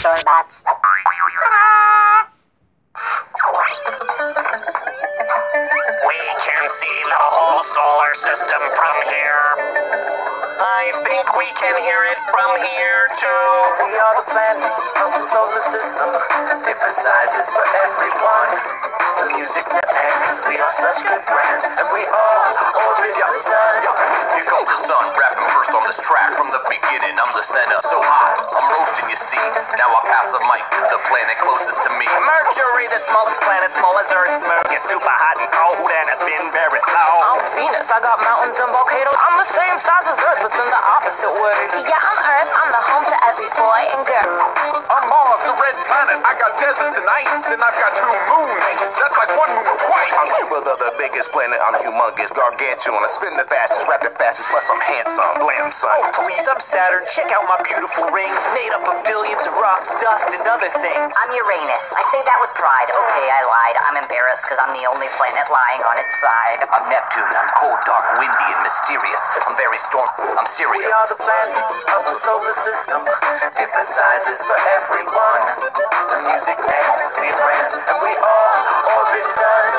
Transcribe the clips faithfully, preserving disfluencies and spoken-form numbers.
dinosaur bats. We can see the whole solar system from here. I think we can hear it from here too. We are the planets of the solar system, different sizes for everyone. The music that ends, we are such good friends, and we all orbit the sun. Here comes the sun, rapping first on this track. From the beginning, I'm the center, so hot, I'm roasting, you see. Now I pass the mic, the planet closest to me. Mercury, the smallest planet, small as Earth's moon. It's super hot and cold and it's been very slow. I'm Venus, I got mountains and volcanoes. I'm the same size as Earth, but spin the opposite way. Yeah, I'm Earth. I'm the home to every boy and girl. I'm Mars, a red planet. I got deserts and ice, and I've got two moons. That's like one moon twice. I'm Jupiter, the biggest planet. I'm humongous, gargantuan. I spin the fastest, rap the fastest, plus I'm handsome. Blam, son. Oh, please, I'm Saturn. Check out my beautiful rings, made up of billions of rocks, dust, and other things. I'm Uranus. I say that with pride. Okay, I lied. I'm embarrassed because I'm the only planet lying on its side. I'm Neptune. I'm cold, dark, windy, and mysterious. I'm very stormy. I'm serious. We are the planets of the solar system, different sizes for everyone. The music ends, we friends, and we all orbit done.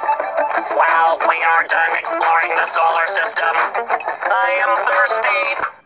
Well, we are done exploring the solar system. I am thirsty.